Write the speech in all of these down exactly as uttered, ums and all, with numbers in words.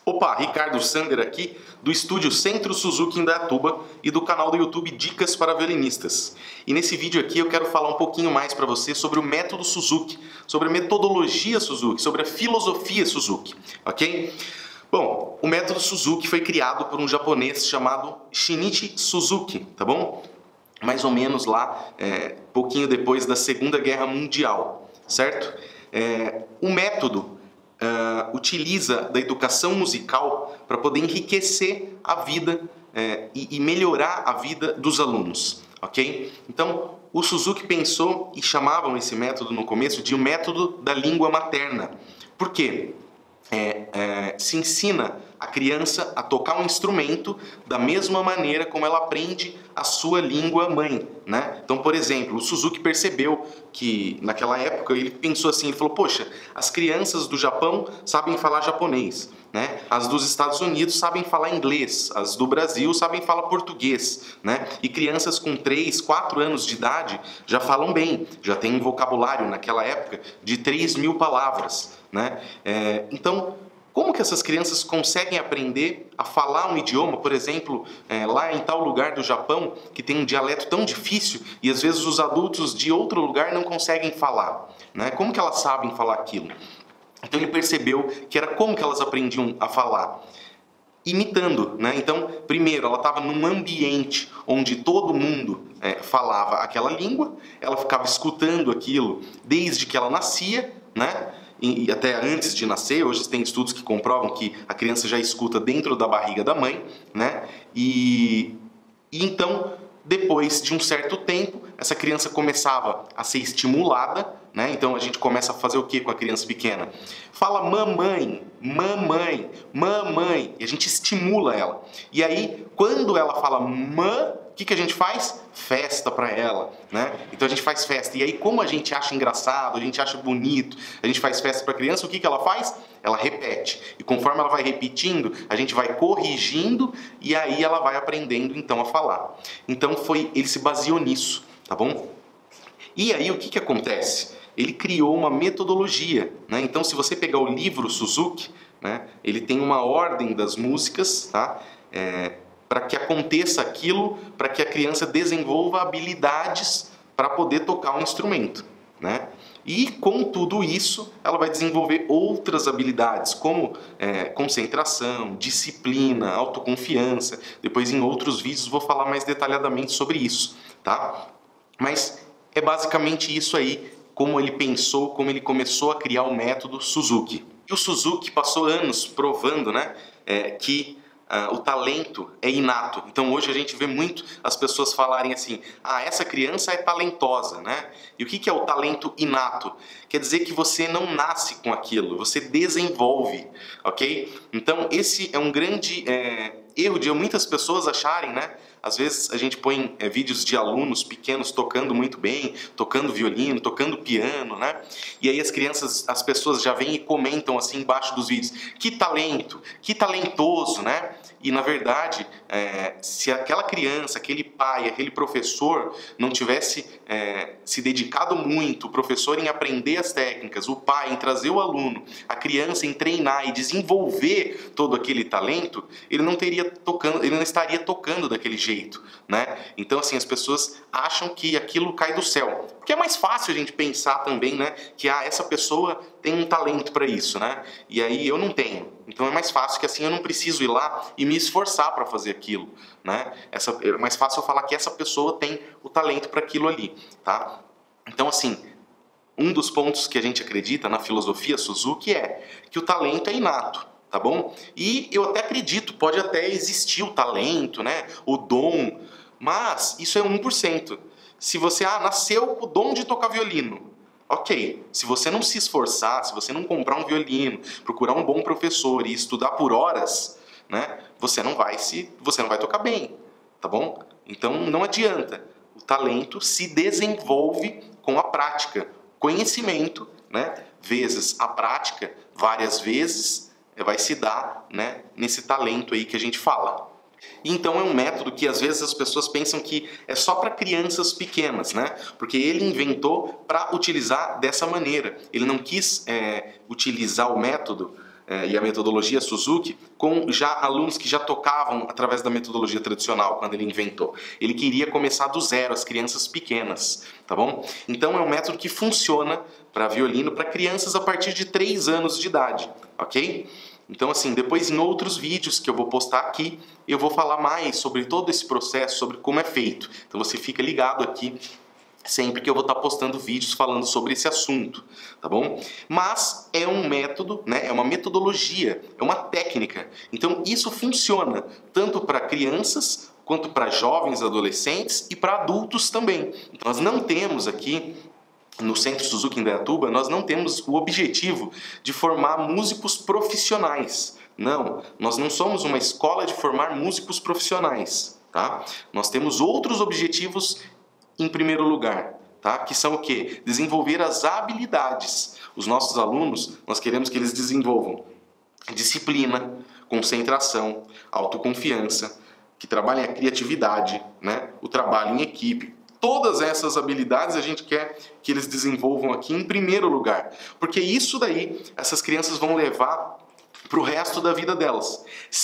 Opa, Ricardo Sander aqui, do estúdio Centro Suzuki Indaiatuba e do canal do YouTube Dicas para Violinistas. E nesse vídeo aqui eu quero falar um pouquinho mais para você sobre o método Suzuki, sobre a metodologia Suzuki, sobre a filosofia Suzuki, ok? Bom, o método Suzuki foi criado por um japonês chamado Shinichi Suzuki, tá bom? Mais ou menos lá, é, pouquinho depois da Segunda Guerra Mundial, certo? É, o método Uh, utiliza da educação musical para poder enriquecer a vida uh, e, e melhorar a vida dos alunos, ok? Então, o Suzuki pensou e chamavam esse método no começo de o método da língua materna. Por quê? É, é, se ensina a criança a tocar um instrumento da mesma maneira como ela aprende a sua língua mãe, né? Então, por exemplo, o Suzuki percebeu que naquela época ele pensou assim, ele falou, poxa, as crianças do Japão sabem falar japonês, né? As dos Estados Unidos sabem falar inglês, as do Brasil sabem falar português, né? E crianças com três, quatro anos de idade já falam bem, já tem um vocabulário naquela época de três mil palavras, né? É, então, como que essas crianças conseguem aprender a falar um idioma, por exemplo, é, lá em tal lugar do Japão, que tem um dialeto tão difícil e às vezes os adultos de outro lugar não conseguem falar, né? Como que elas sabem falar aquilo? Então ele percebeu que era como que elas aprendiam a falar. Imitando, né? Então, primeiro, ela estava num ambiente onde todo mundo é, falava aquela língua, ela ficava escutando aquilo desde que ela nascia, né? E até antes de nascer, hoje tem estudos que comprovam que a criança já escuta dentro da barriga da mãe, né? E, e então, depois de um certo tempo, essa criança começava a ser estimulada, né? Então a gente começa a fazer o que com a criança pequena? Fala mamãe, mamãe, mamãe, e a gente estimula ela. E aí, quando ela fala mã, o que, que a gente faz? Festa para ela, né? Então a gente faz festa. E aí, como a gente acha engraçado, a gente acha bonito, a gente faz festa para a criança, o que, que ela faz? Ela repete. E conforme ela vai repetindo, a gente vai corrigindo e aí ela vai aprendendo então a falar. Então foi, ele se baseou nisso, tá bom? E aí o que, que acontece? Ele criou uma metodologia, né? Então se você pegar o livro Suzuki, né, ele tem uma ordem das músicas, tá? É, para que aconteça aquilo, para que a criança desenvolva habilidades para poder tocar um instrumento, né? E com tudo isso, ela vai desenvolver outras habilidades, como é, concentração, disciplina, autoconfiança. Depois em outros vídeos vou falar mais detalhadamente sobre isso, tá? Mas é basicamente isso aí, como ele pensou, como ele começou a criar o método Suzuki. E o Suzuki passou anos provando, né, é, que Uh, o talento é inato. Então hoje a gente vê muito as pessoas falarem assim, ah, essa criança é talentosa, né? E o que, que é o talento inato? Quer dizer que você não nasce com aquilo, você desenvolve, ok? Então esse é um grande é, erro de muitas pessoas acharem, né? Às vezes a gente põe é, vídeos de alunos pequenos tocando muito bem, tocando violino, tocando piano, né? E aí as crianças, as pessoas já vêm e comentam assim embaixo dos vídeos, que talento, que talentoso, né? E na verdade, é, se aquela criança, aquele pai, aquele professor não tivesse é, se dedicado muito, o professor em aprender as técnicas, o pai em trazer o aluno, a criança em treinar e desenvolver todo aquele talento, ele não teria tocando, ele não estaria tocando daquele jeito, né? Então assim, as pessoas acham que aquilo cai do céu, porque é mais fácil a gente pensar também, né, que ah, essa pessoa tem um talento para isso, né? E aí eu não tenho. Então é mais fácil que assim eu não preciso ir lá e me esforçar para fazer aquilo, né? Essa, é mais fácil eu falar que essa pessoa tem o talento para aquilo ali, tá? Então assim, um dos pontos que a gente acredita na filosofia Suzuki é que o talento é inato, tá bom? E eu até acredito, pode até existir o talento, né? O dom, mas isso é um por cento. Se você ah, nasceu com o dom de tocar violino, ok, se você não se esforçar, se você não comprar um violino, procurar um bom professor e estudar por horas, né, você não vai se, você não vai tocar bem, tá bom? Então não adianta. O talento se desenvolve com a prática, conhecimento, né, vezes a prática, várias vezes, vai se dar, né, nesse talento aí que a gente fala. Então é um método que às vezes as pessoas pensam que é só para crianças pequenas, né? Porque ele inventou para utilizar dessa maneira. Ele não quis é, utilizar o método eh, e a metodologia Suzuki com já alunos que já tocavam através da metodologia tradicional, quando ele inventou. Ele queria começar do zero, as crianças pequenas, tá bom? Então é um método que funciona para violino para crianças a partir de três anos de idade, ok? Então assim, depois em outros vídeos que eu vou postar aqui, eu vou falar mais sobre todo esse processo, sobre como é feito. Então você fica ligado aqui sempre que eu vou estar postando vídeos falando sobre esse assunto, tá bom? Mas é um método, né? É uma metodologia, é uma técnica. Então isso funciona tanto para crianças quanto para jovens, adolescentes e para adultos também. Então, nós não temos aqui no Centro Suzuki Indaiatuba, nós não temos o objetivo de formar músicos profissionais. Não, nós não somos uma escola de formar músicos profissionais, tá? Nós temos outros objetivos em primeiro lugar, tá? Que são o quê? Desenvolver as habilidades. Os nossos alunos, nós queremos que eles desenvolvam disciplina, concentração, autoconfiança, que trabalhem a criatividade, né? O trabalho em equipe. Todas essas habilidades a gente quer que eles desenvolvam aqui em primeiro lugar, porque isso daí essas crianças vão levar para o resto da vida delas.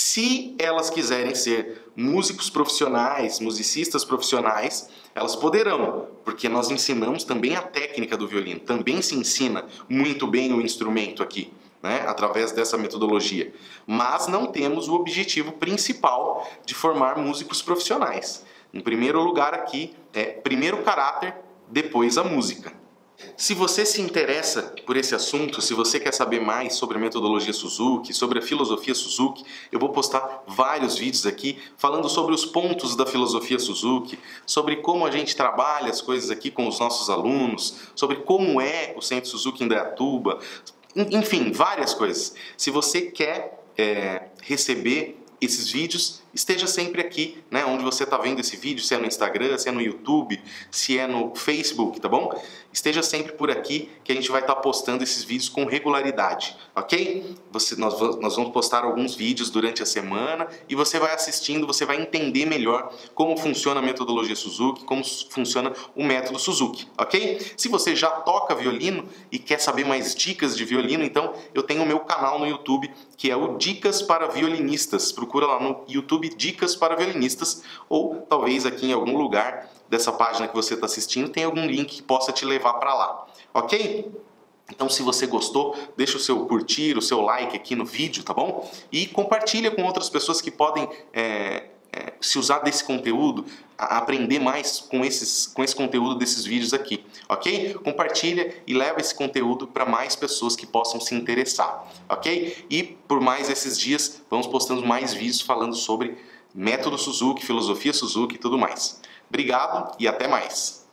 Se elas quiserem ser músicos profissionais, musicistas profissionais, elas poderão, porque nós ensinamos também a técnica do violino, também se ensina muito bem o instrumento aqui, né, através dessa metodologia. Mas não temos o objetivo principal de formar músicos profissionais. Em primeiro lugar aqui, é primeiro o caráter, depois a música. Se você se interessa por esse assunto, se você quer saber mais sobre a metodologia Suzuki, sobre a filosofia Suzuki, eu vou postar vários vídeos aqui falando sobre os pontos da filosofia Suzuki, sobre como a gente trabalha as coisas aqui com os nossos alunos, sobre como é o Centro Suzuki Indaiatuba, enfim, várias coisas. Se você quer é, receber esses vídeos, esteja sempre aqui, né, onde você está vendo esse vídeo, se é no Instagram, se é no YouTube, se é no Facebook, tá bom? Esteja sempre por aqui, que a gente vai estar tá postando esses vídeos com regularidade, ok? Você, nós, nós vamos postar alguns vídeos durante a semana e você vai assistindo, você vai entender melhor como funciona a metodologia Suzuki, como funciona o método Suzuki, ok? Se você já toca violino e quer saber mais dicas de violino, então eu tenho o meu canal no YouTube, que é o Dicas para Violinistas. Procura lá no YouTube Dicas para Violinistas, ou talvez aqui em algum lugar dessa página que você está assistindo tem algum link que possa te levar para lá, ok? Então se você gostou, deixa o seu curtir, o seu like aqui no vídeo, tá bom? E compartilha com outras pessoas que podem é, é, se usar desse conteúdo, a aprender mais com, esses, com esse conteúdo desses vídeos aqui, ok? Compartilha e leva esse conteúdo para mais pessoas que possam se interessar, ok? E por mais esses dias vamos postando mais vídeos falando sobre método Suzuki, filosofia Suzuki e tudo mais. Obrigado e até mais!